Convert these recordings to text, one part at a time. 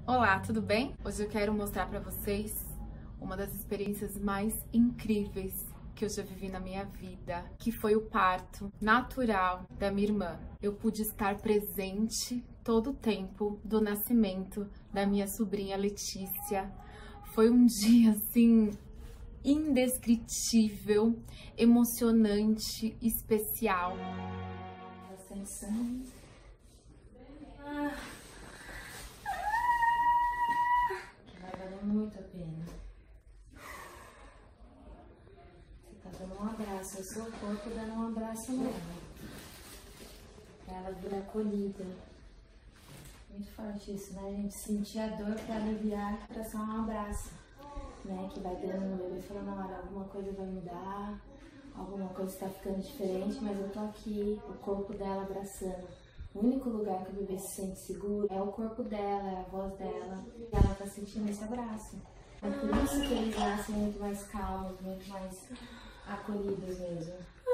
Olá, tudo bem? Hoje eu quero mostrar para vocês uma das experiências mais incríveis que eu já vivi na minha vida, que foi o parto natural da minha irmã. Eu pude estar presente todo o tempo do nascimento da minha sobrinha Letícia. Foi um dia, assim, indescritível, emocionante, especial. Bastante sangue. Muito a pena. Você tá dando um abraço, é o seu corpo dando um abraço nela. Pra ela virar acolhida. Muito forte isso, né, gente? Sentir a dor pra aliviar, pra ser um abraço. Né? Que vai dando no bebê falando, olha, alguma coisa vai mudar, alguma coisa está ficando diferente, mas eu tô aqui, o corpo dela abraçando. O único lugar que o bebê se sente seguro é o corpo dela, é a voz dela. E ela tá sentindo esse abraço. É por isso que eles nascem muito mais calmos, muito mais acolhidos mesmo.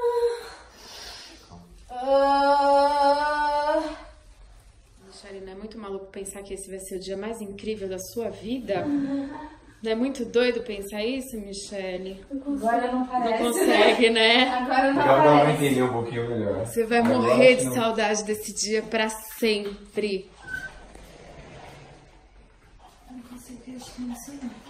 Michele, não é muito maluco pensar que esse vai ser o dia mais incrível da sua vida? Não é muito doido pensar isso, Michele? Agora não parece. Não consegue, né? Agora não Agora parece. vai entender um pouquinho melhor. Você vai morrer de saudade desse dia pra sempre. Eu não consigo acreditar nisso, não.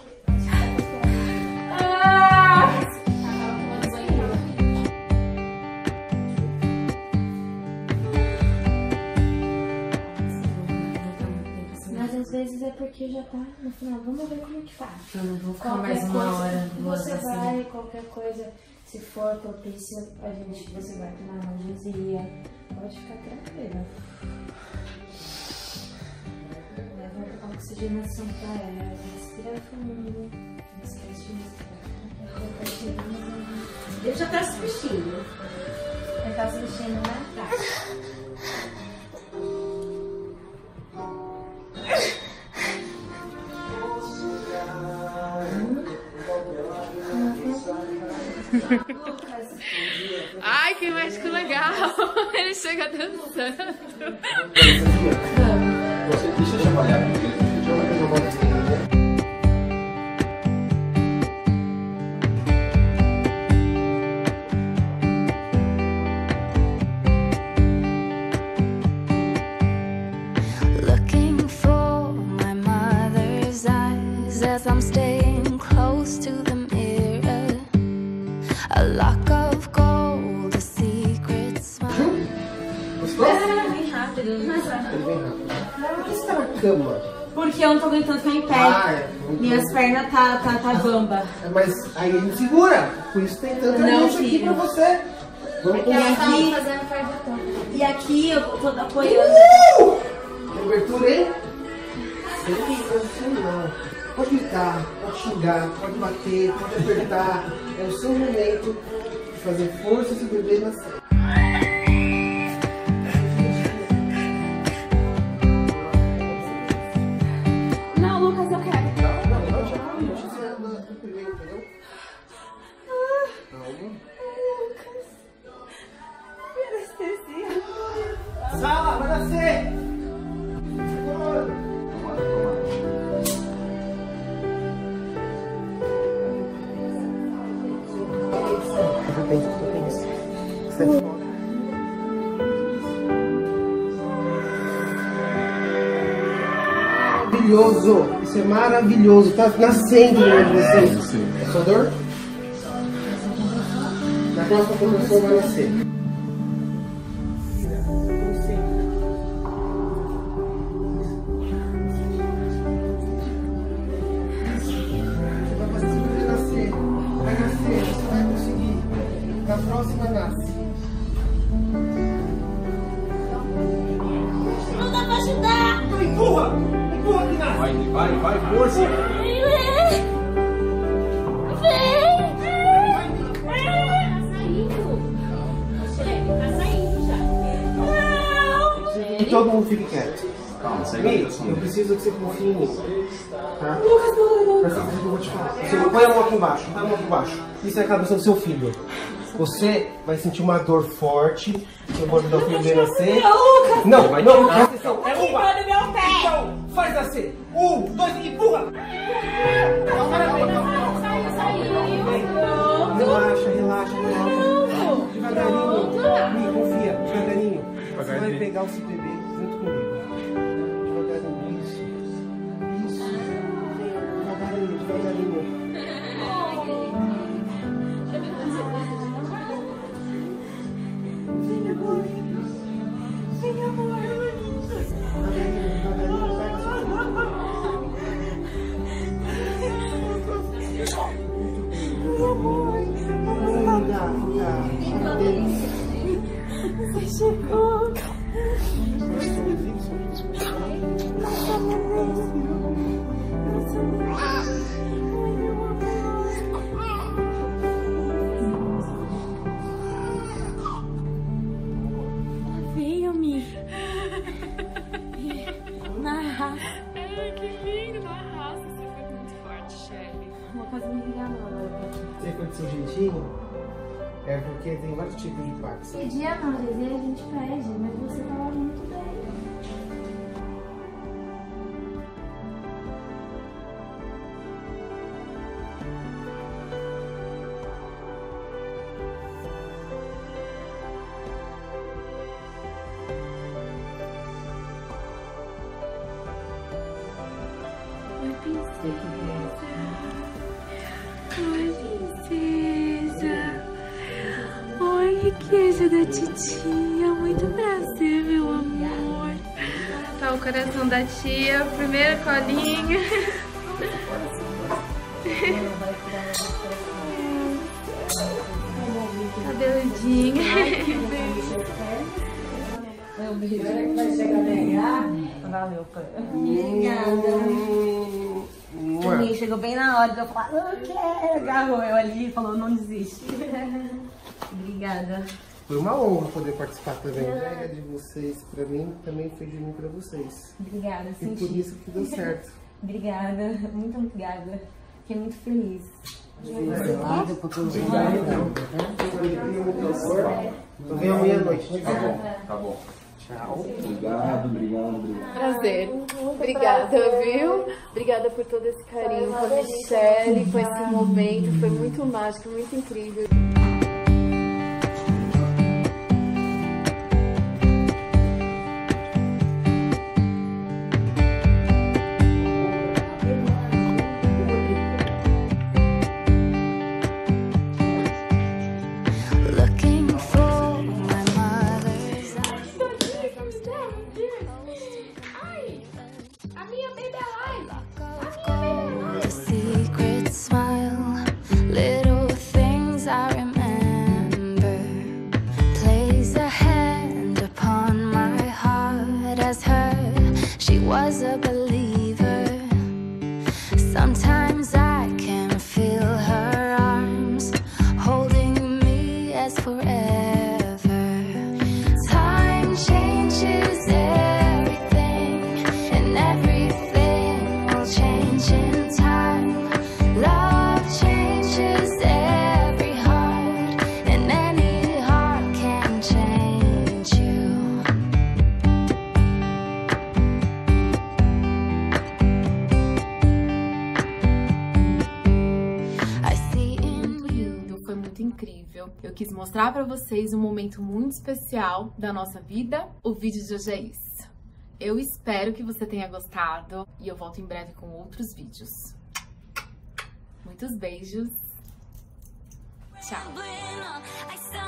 Mas às vezes é porque já tá no final. Vamos ver como é que faz. Eu não vou ficar mais uma hora, duas Você assim. vai, qualquer coisa, se for propício a gente, você vai tomar analgesia. Pode ficar tranquila. Leva a oxigenação pra ela. Respira fundo. Não esquece de respirar. Ele já tá se vestindo. Ele tá se vestindo, né? Tá. Ai, que médico legal! Ele chega dançando. Deixa eu trabalhar aqui. Deixa eu fazer uma voltinha. Looking for my mother's eyes as I'm staying close to the mirror. A lock of gold, a secret smile. Bem rápido. Ele vem rápido. Por que você tá na cama? Porque eu não tô aguentando ficar em pé. Minhas pernas tá bamba. Mas aí ele segura. Por isso tem tanta Não, gente aqui filho. pra você. Vamos E aqui, Fazendo cardio. e aqui eu tô apoiando. Abertura, hein? Sensacional. Pode gritar, pode xingar, pode bater, pode apertar. É o seu momento de fazer força se o bebê nascer. Não, Lucas, eu quero. Sala, vai nascer! Maravilhoso! Isso é maravilhoso! Tá nascendo mesmo você. É sua dor? Na próxima contração vai nascer. Você vai fazer seu bebê nascer. Vai nascer, você vai conseguir. Na próxima nasce. Não dá pra ajudar. Então empurra! Empurra que nasce! Vai, força! E todo mundo fique quieto. Calma, segue Ei, a direção eu dele. preciso que você confie em mim. Tá? Presta atenção que eu vou te falar. Você põe a mão aqui embaixo, põe a mão aqui embaixo. Isso é a cabeça do seu filho. Você vai sentir uma dor forte. Eu vou ajudar o filho dele a nascer. Lucas! Não, presta atenção. É Quebrando meu pé! Então, faz assim. ser. 1, 2, empurra! Relaxa, relaxa, relaxa. Devagarinho. Me confia, devagarinho. Você vai pegar o seu bebê junto comigo. Devagarinho, isso. Isso. Devagarinho, devagarinho. Vem, amor. Vem, amor. Devagarinho, devagarinho. Pega seu Você chegou. Veio-me. Na raça. Ai, que lindo, na raça. Você foi muito forte, Shelly. Uma coisa me enganou. Você foi do seu jeitinho? É porque tem vários tipos de impacto. Que dia não, Zezé, a gente pede, mas você tava muito bem. Oi, princesa. Oi, riqueza da titia. Muito prazer, meu amor. Tá o coração da tia. Primeira colinha. Cabeludinho. Valeu, pai. Obrigada. Chegou bem na hora que eu falei, eu quero. Agarrou eu ali e falou, não desiste. Obrigada. Foi uma honra poder participar também. É de vocês pra mim, também foi de mim pra vocês. Obrigada, E senti. por isso que deu certo. Obrigada, muito obrigada. Fiquei muito feliz. Então vem amanhã à noite. Tá bom. Tchau. Obrigado. Prazer. Obrigada, viu? Obrigada por todo esse carinho com a Michelle, com esse momento. Foi muito mágico, muito incrível. Looking for my mother's eyes. The secret smile, little things I remember. Plays a hand upon my heart as her. She was a believer. Sometimes I can feel her arms holding me as forever. Time changes everything, and everything will change in time. Love changes every heart, and any heart can change you. I see in you. Foi muito incrível. Eu quis mostrar pra vocês um momento muito especial da nossa vida. O vídeo de hoje é isso. Eu espero que você tenha gostado e eu volto em breve com outros vídeos. Muitos beijos. Tchau. I